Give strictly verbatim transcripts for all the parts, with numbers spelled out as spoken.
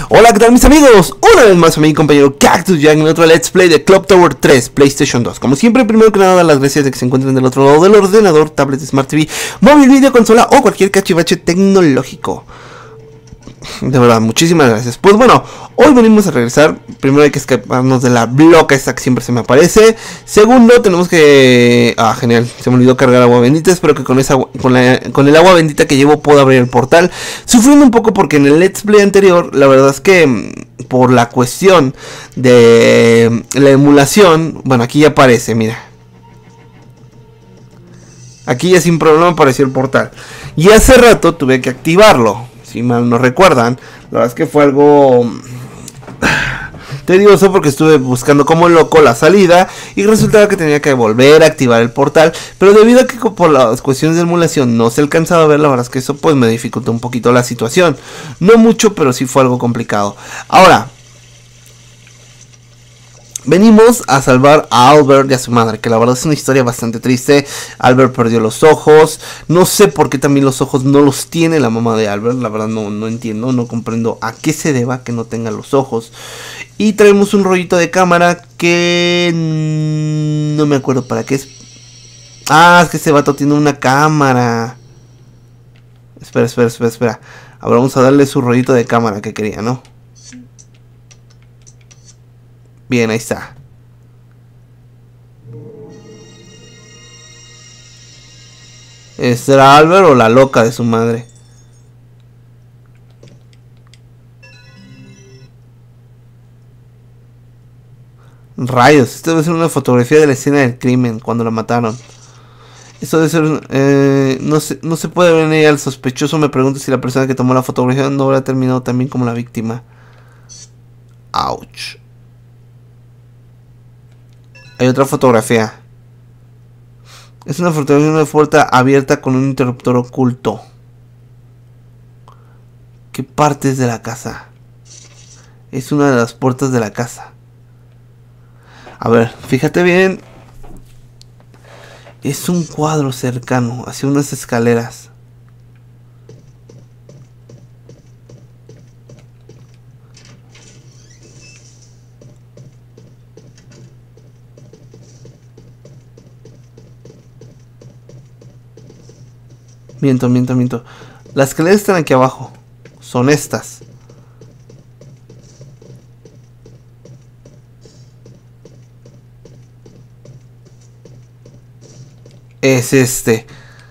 Hola, ¿qué tal mis amigos? Una vez más a mi compañero Cactus Jack en otro Let's Play de Clock Tower tres, PlayStation dos. Como siempre, primero que nada, dar las gracias de que se encuentren del otro lado del ordenador, tablet, Smart T V, móvil, video, consola o cualquier cachivache tecnológico. De verdad, muchísimas gracias. Pues bueno, hoy venimos a regresar. Primero hay que escaparnos de la bloca esta que siempre se me aparece. Segundo, tenemos que... Ah, genial, se me olvidó cargar agua bendita. Espero que con esa con, la, con el agua bendita que llevo pueda abrir el portal. Sufriendo un poco porque en el Let's Play anterior, la verdad es que por la cuestión de la emulación... Bueno, aquí ya aparece, mira. Aquí ya sin problema apareció el portal. Y hace rato tuve que activarlo. Si mal no recuerdan, la verdad es que fue algo tedioso porque estuve buscando como loco la salida y resultaba que tenía que volver a activar el portal, pero debido a que por las cuestiones de emulación no se alcanzaba a ver, la verdad es que eso pues me dificultó un poquito la situación. No mucho, pero sí fue algo complicado. Ahora venimos a salvar a Albert y a su madre, que la verdad es una historia bastante triste. Albert perdió los ojos. No sé por qué también los ojos no los tiene la mamá de Albert. La verdad no, no entiendo, no comprendo a qué se deba que no tenga los ojos. Y traemos un rollito de cámara que... no me acuerdo para qué es. Ah, es que ese vato tiene una cámara. Espera, espera, espera, espera. Ahora vamos a darle su rollito de cámara que quería, ¿no? Bien, ahí está. ¿Será Albert o la loca de su madre? Rayos, esto debe ser una fotografía de la escena del crimen, cuando la mataron. Esto debe ser... Eh, no, se, no se puede ver en ella al sospechoso. Me pregunto si la persona que tomó la fotografía no habrá terminado también como la víctima. Ouch. Hay otra fotografía. Es una fotografía de una puerta abierta con un interruptor oculto. ¿Qué partes de la casa? Es una de las puertas de la casa. A ver, fíjate bien. Es un cuadro cercano hacia unas escaleras. Miento, miento, miento. Las escaleras están aquí abajo. Son estas. Es este.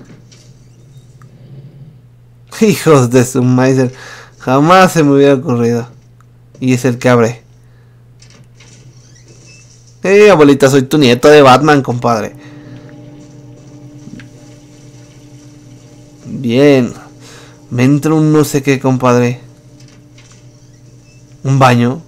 Hijos de su maíz. Jamás se me hubiera ocurrido. Y es el que abre. Eh, abuelita, soy tu nieto de Batman, compadre. Bien. Me entra un no sé qué, compadre. Un baño.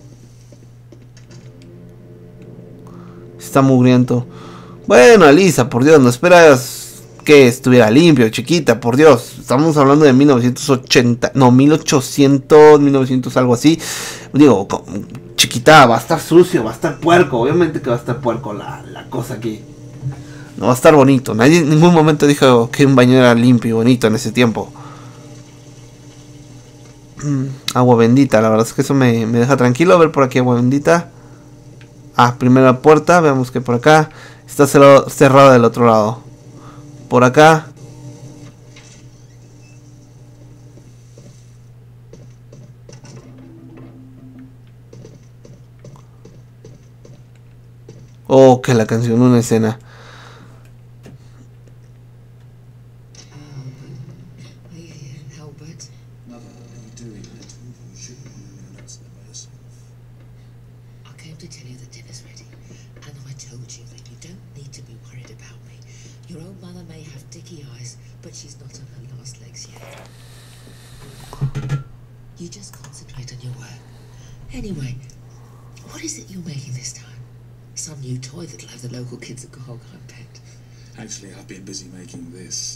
Está mugriento. Bueno, Alisa, por Dios, no esperas que estuviera limpio, chiquita, por Dios. Estamos hablando de mil novecientos ochenta, no, mil ochocientos, mil novecientos, algo así. Digo, chiquita, va a estar sucio, va a estar puerco. Obviamente que va a estar puerco la, la cosa aquí. No va a estar bonito. Nadie en ningún momento dijo que un baño era limpio y bonito en ese tiempo. Agua bendita, la verdad es que eso me, me deja tranquilo. A ver por aquí agua bendita. Ah, primera puerta, veamos que por acá está cerrado, cerrada del otro lado. Por acá. Oh, que la canción, una escena. You just concentrate on your work. Anyway, what is it you're making this time? Some new toy that'll have the local kids at Gogolheim pet. Actually, I've been busy making this.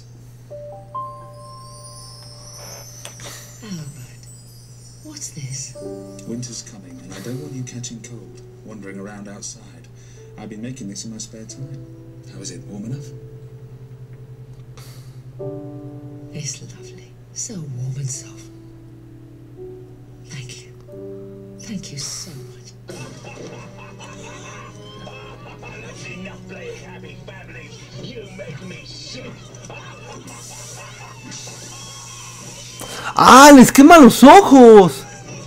Albert, what's this? Winter's coming, and I don't want you catching cold, wandering around outside. I've been making this in my spare time. How is it? Warm enough? It's lovely. So warm and soft. Thank you. Thank you so much. That's enough playing happy families. You make me sick. ¡Ah! ¡Les quema los ojos!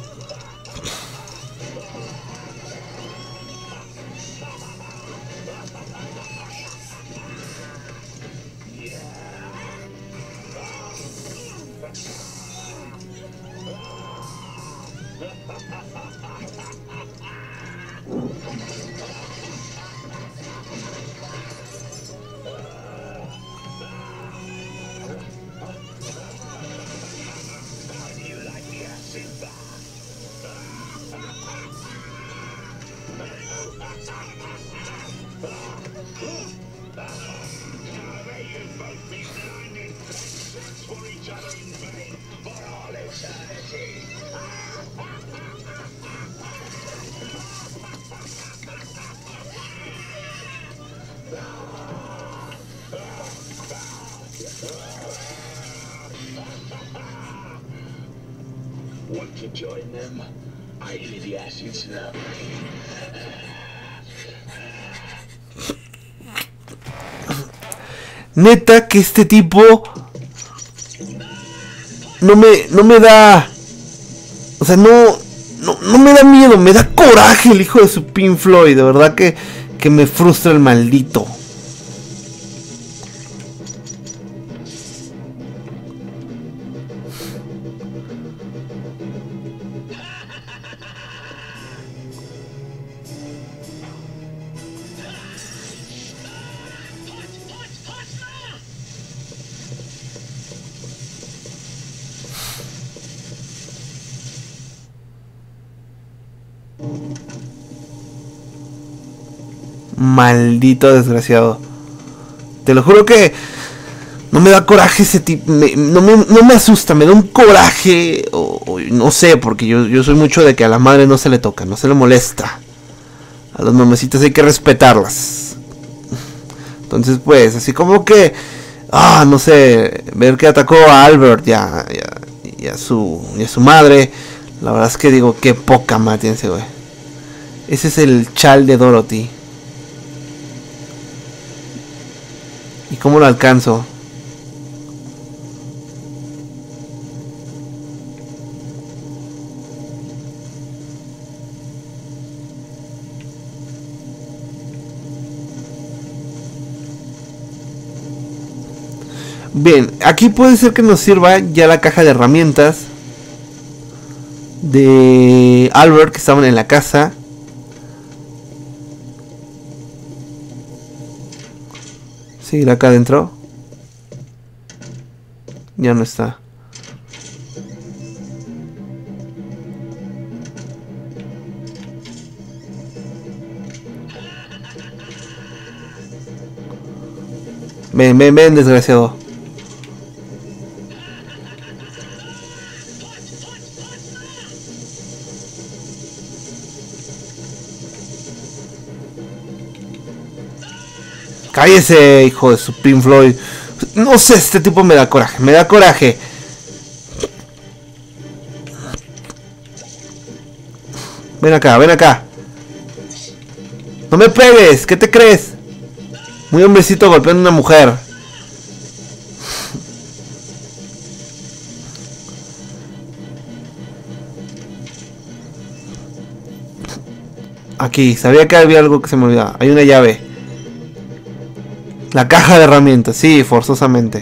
Want to join them? I hear the acids now. Neta que este tipo no me no me da, o sea, no no, no me da miedo, me da coraje el hijo de su Pink Floyd, de verdad que que me frustra el maldito. Maldito desgraciado. Te lo juro que no me da coraje ese tipo. Me, no, me, no me asusta, me da un coraje. O, o, no sé, porque yo, yo soy mucho de que a la madre no se le toca, no se le molesta. A las mamecitas hay que respetarlas. Entonces, pues, así como que. Ah, no sé. Ver que atacó a Albert y a, y a, y a, su, y a su madre. La verdad es que digo, qué poca madre tiene ese güey. Ese es el chal de Dorothy. ¿Y cómo lo alcanzo? Bien, aquí puede ser que nos sirva ya la caja de herramientas de Albert que estaban en la casa. Seguir acá adentro. Ya no está. Ven, ven, ven, desgraciado. Cállese, hijo de su Pink Floyd. No sé, este tipo me da coraje, me da coraje. Ven acá, ven acá. No me pegues, ¿qué te crees? Muy hombrecito golpeando a una mujer. Aquí, sabía que había algo que se me olvidaba. Hay una llave. La caja de herramientas, sí, forzosamente.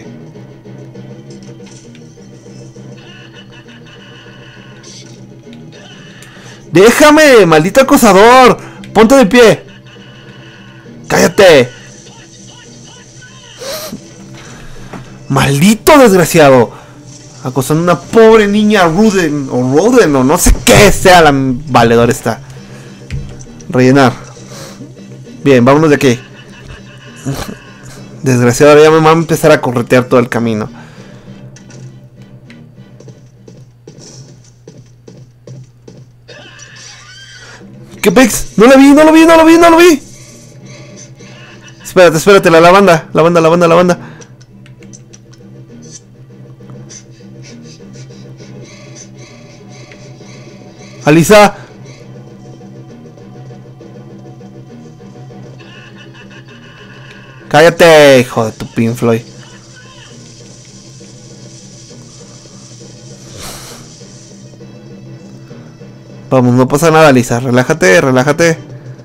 ¡Déjame, maldito acosador! ¡Ponte de pie! ¡Cállate! ¡Maldito desgraciado! Acosando a una pobre niña Ruden, o Roden, o no sé qué sea la valedora esta. Rellenar. Bien, vámonos de aquí. Desgraciado, ahora ya me va a empezar a corretear todo el camino. ¿Qué pex? No lo vi, no lo vi, no lo vi, no lo vi. Espérate, espérate, la lavanda, lavanda, lavanda, lavanda. Alisa, Cállate, hijo de tu Pink Floyd. Vamos, no pasa nada, Lisa. Relájate, relájate.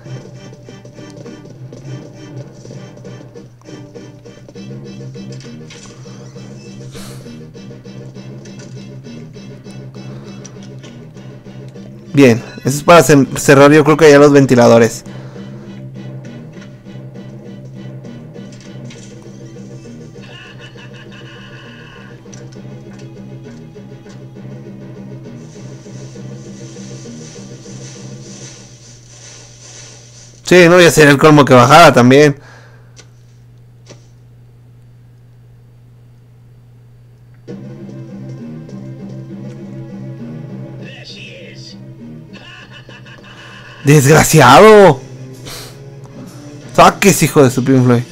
Bien, eso es para cerrar yo creo que ya los ventiladores. Sí, no voy a hacer el colmo que bajara también. ¡Desgraciado! ¡Saques, hijo de su Pink Floyd!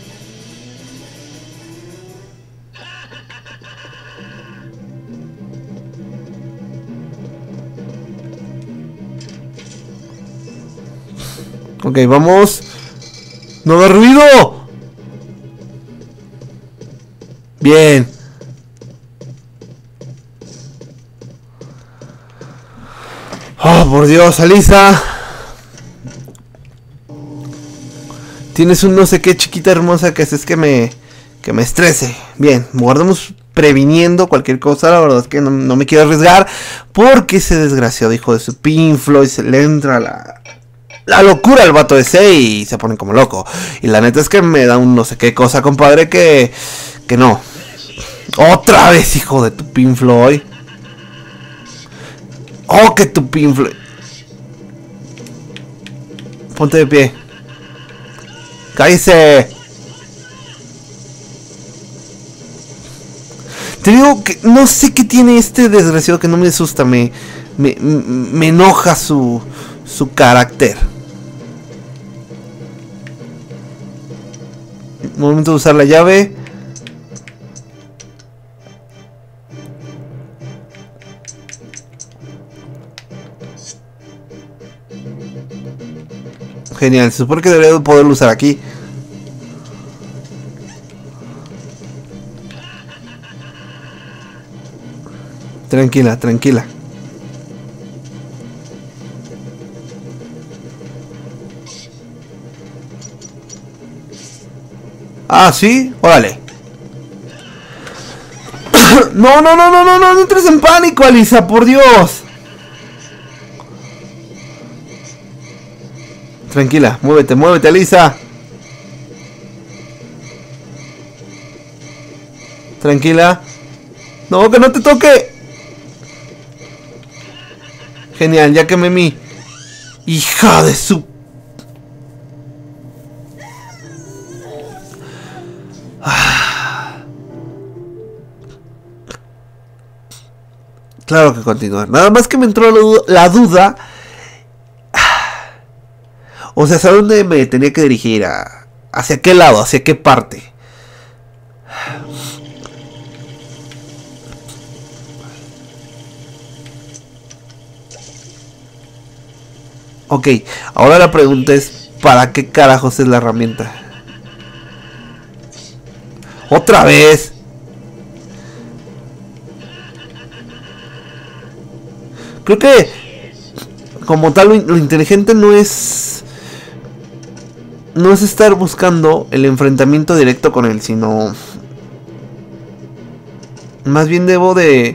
Ok, vamos. ¡No haga ruido! Bien. Oh, por Dios, Alisa. Tienes un no sé qué chiquita hermosa que haces que me que me estrese. Bien, guardamos previniendo cualquier cosa. La verdad es que no, no me quiero arriesgar. Porque ese desgraciado hijo de su Pink Floyd se le entra la, la locura al vato ese y se pone como loco. Y la neta es que me da un no sé qué cosa, compadre, que, que no. Otra vez, hijo de tu Pink Floyd. Oh, que tu Pink Floyd. Ponte de pie. ¡Cállese! Te digo que no sé qué tiene este desgraciado que no me asusta. Me, me, me enoja su, su carácter. Momento de usar la llave. Genial, se supone que debería poderlo usar aquí. Tranquila, tranquila. Ah, sí, órale. No, no, no, no, no, no, no entres en pánico, Alisa, por Dios. Tranquila, muévete, muévete, Alisa. Tranquila. No, que no te toque. Genial, ya quemé mi... Hija de su... Claro que continuar. Nada más que me entró la duda, la duda. O sea, ¿hacia dónde me tenía que dirigir? ¿A, ¿Hacia qué lado? ¿Hacia qué parte? Ok, ahora la pregunta es, ¿para qué carajos es la herramienta? ¡Otra vez! Creo que, como tal, lo, lo inteligente no es... No es estar buscando el enfrentamiento directo con él, sino... Más bien debo de...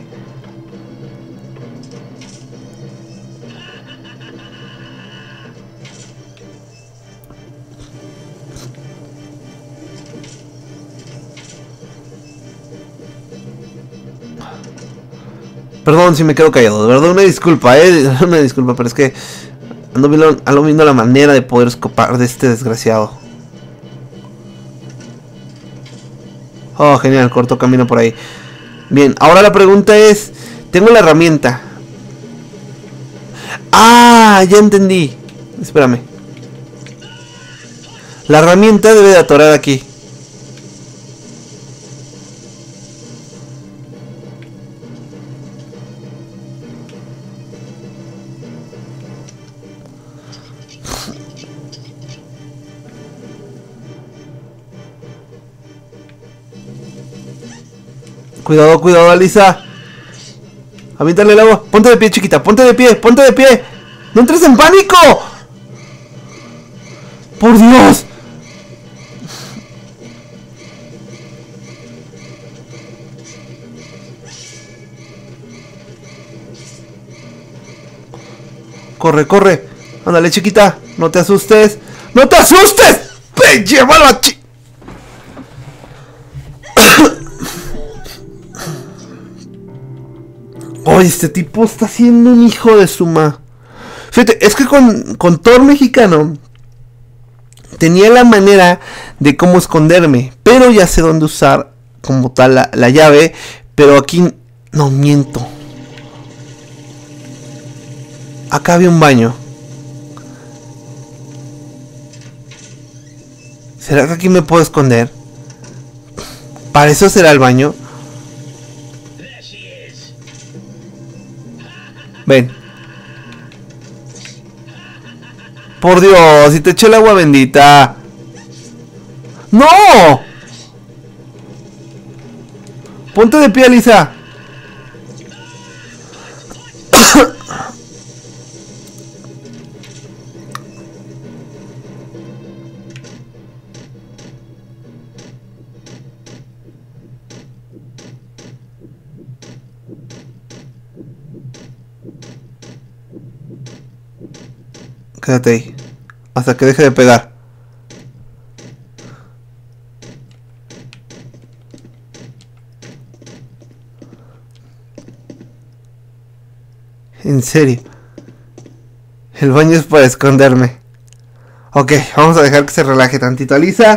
Perdón si me quedo callado, de verdad una disculpa, eh, una disculpa, pero es que ando viendo, ando viendo la manera de poder escapar de este desgraciado. Oh, genial, corto camino por ahí. Bien, ahora la pregunta es, tengo la herramienta. Ah, ya entendí. Espérame. La herramienta debe de atorar aquí. Cuidado, cuidado, Alisa. Aviéntale el agua. Ponte de pie, chiquita. Ponte de pie, ponte de pie. ¡No entres en pánico! ¡Por Dios! Corre, corre. Ándale, chiquita. No te asustes. ¡No te asustes! ¡Ven, llévalo a chi... Oye, este tipo está siendo un hijo de su ma. Fíjate, es que con, con Thor mexicano tenía la manera de cómo esconderme, pero ya sé dónde usar como tal la, la llave, pero aquí no miento. Acá había un baño. ¿Será que aquí me puedo esconder? ¿Para eso será el baño? Ven. Por Dios, si te eché el agua bendita. ¡No! Ponte de pie, Alisa. Quédate ahí. Hasta que deje de pegar. En serio. El baño es para esconderme. Ok, vamos a dejar que se relaje tantito, Alisa.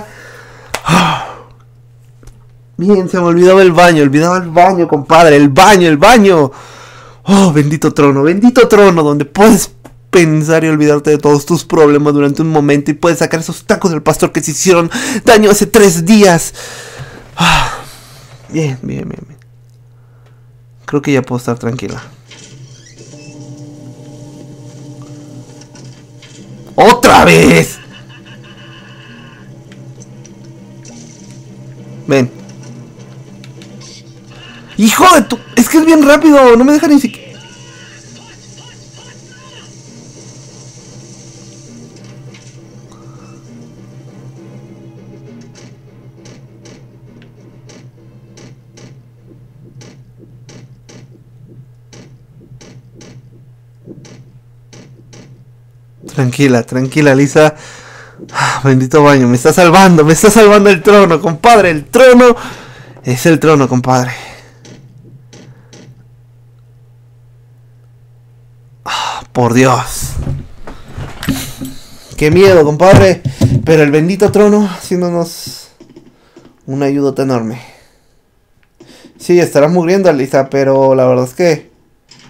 Bien, se me olvidaba el baño. Olvidaba el baño, compadre. El baño, el baño. Oh, bendito trono, bendito trono, donde puedes pensar y olvidarte de todos tus problemas durante un momento y puedes sacar esos tacos del pastor que se hicieron daño hace tres días. Ah, bien, bien, bien, bien. Creo que ya puedo estar tranquila. ¡Otra vez! Ven. ¡Hijo de tu! Es que es bien rápido, no me deja ni siquiera. Tranquila, tranquila, Alisa. Ah, bendito baño, me está salvando, me está salvando el trono, compadre. El trono es el trono, compadre. Ah, por Dios. Qué miedo, compadre. Pero el bendito trono haciéndonos una ayuda enorme. Sí, estará muriendo, Alisa, pero la verdad es que...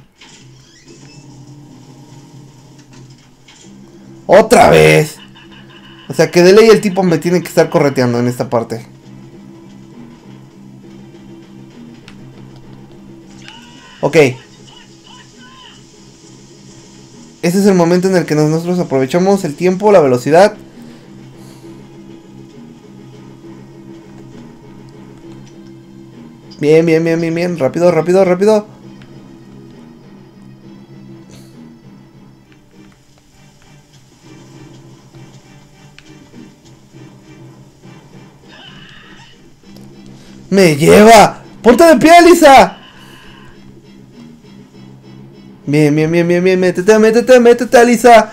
¡Otra vez! O sea que de ley el tipo me tiene que estar correteando en esta parte. Ok. Ese es el momento en el que nosotros aprovechamos el tiempo, la velocidad. Bien, bien, bien, bien, bien. Rápido, rápido, rápido. ¡Me lleva! ¡Ponte de pie, Alisa! Bien, bien, bien, bien, bien. Métete, métete, métete, Alisa.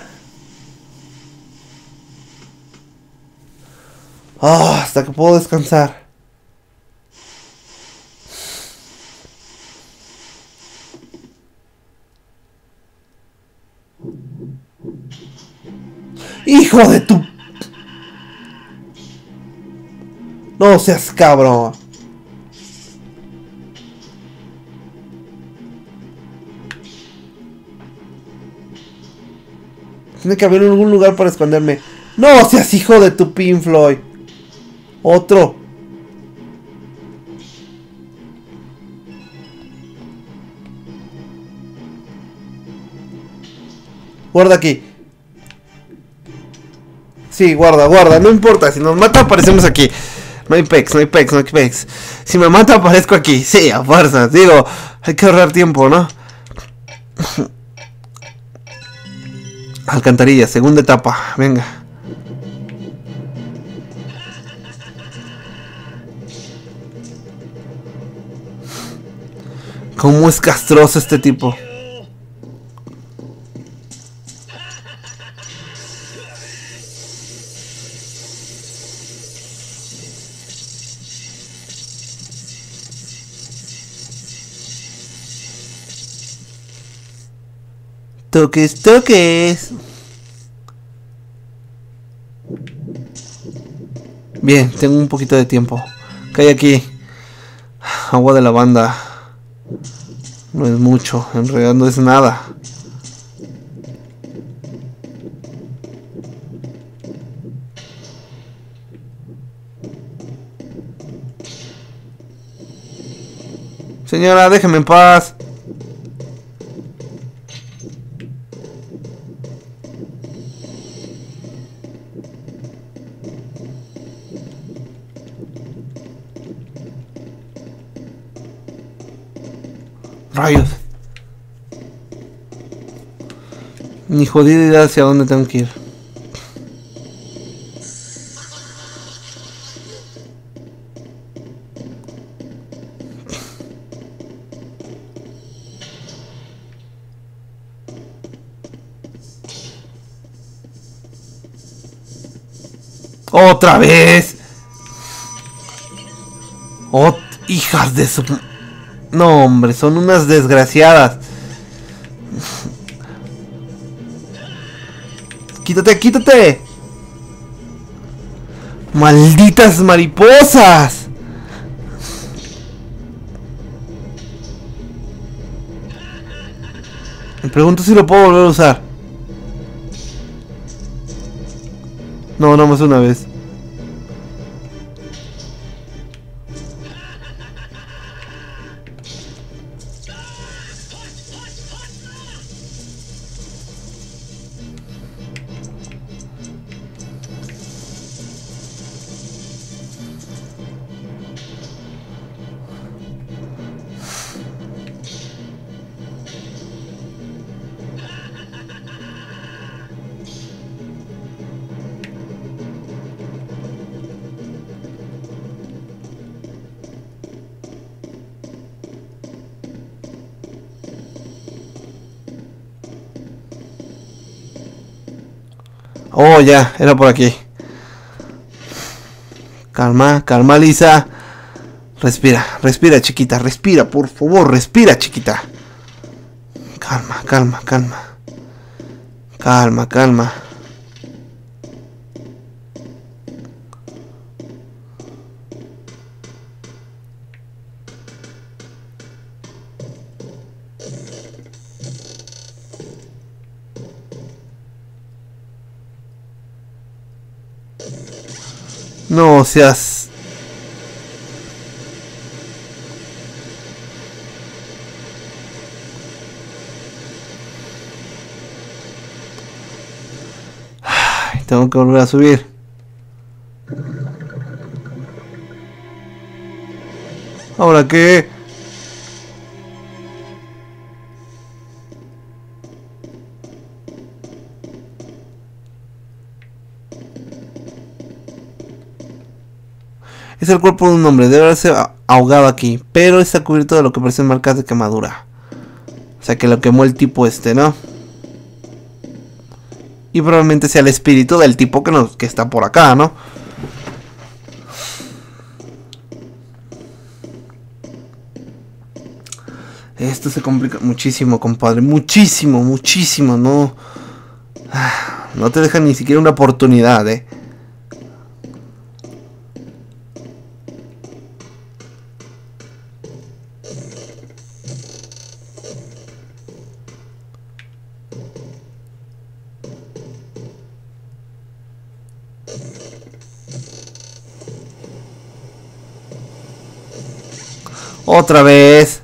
Ah, hasta que puedo descansar. ¡Hijo de tu! No seas cabrón. Tiene que haber algún lugar para esconderme. ¡No seas hijo de tu Pink Floyd! Otro. Guarda aquí. Sí, guarda, guarda. No importa. Si nos mata, aparecemos aquí. No hay pex, no hay pex, no hay pex. Si me mata aparezco aquí. Sí, a fuerzas. Digo, hay que ahorrar tiempo, ¿no? Alcantarilla, segunda etapa. Venga. ¿Cómo es castroso este tipo? Toques, toques. Bien, tengo un poquito de tiempo. ¿Qué hay aquí? Agua de lavanda. No es mucho, en realidad no es nada. Señora, déjeme en paz. Rayos. Ni jodida idea hacia dónde tengo que ir. ¡Otra vez! ¡Oh, hijas de su... No, hombre, son unas desgraciadas. ¡Quítate, quítate! ¡Malditas mariposas! Me pregunto si lo puedo volver a usar. No, no más una vez. Oh, ya, era por aquí. Calma, calma, Lisa. Respira, respira, chiquita, respira, por favor, respira, chiquita. Calma, calma, calma. Calma, calma. No seas... Ay, tengo que volver a subir. ¿Ahora qué? Es el cuerpo de un hombre, debe haberse ahogado aquí, pero está cubierto de lo que parecen marcas de quemadura. O sea que lo quemó el tipo este, ¿no? Y probablemente sea el espíritu del tipo que, nos, que está por acá, ¿no? Esto se complica muchísimo, compadre. Muchísimo, muchísimo, ¿no? No te dejan ni siquiera una oportunidad, ¿eh? Otra vez.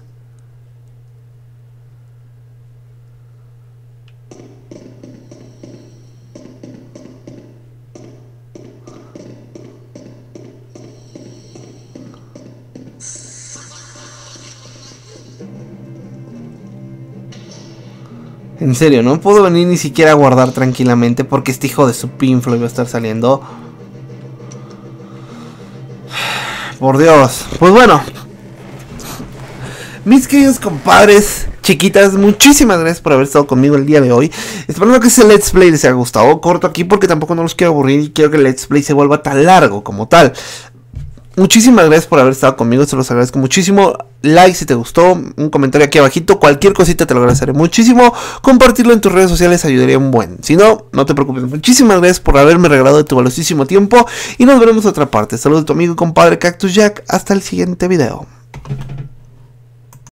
En serio, no puedo venir ni siquiera a guardar tranquilamente porque este hijo de su pinflo iba a estar saliendo. Por Dios. Pues bueno, mis queridos compadres, chiquitas, muchísimas gracias por haber estado conmigo el día de hoy. Esperando que ese Let's Play les haya gustado. Corto aquí porque tampoco no los quiero aburrir y quiero que el Let's Play se vuelva tan largo como tal. Muchísimas gracias por haber estado conmigo, se los agradezco muchísimo. Like si te gustó, un comentario aquí abajito, cualquier cosita te lo agradeceré muchísimo. Compartirlo en tus redes sociales ayudaría un buen. Si no, no te preocupes. Muchísimas gracias por haberme regalado de tu valiosísimo tiempo y nos veremos en otra parte. Saludos de tu amigo y compadre Cactus Jack. Hasta el siguiente video.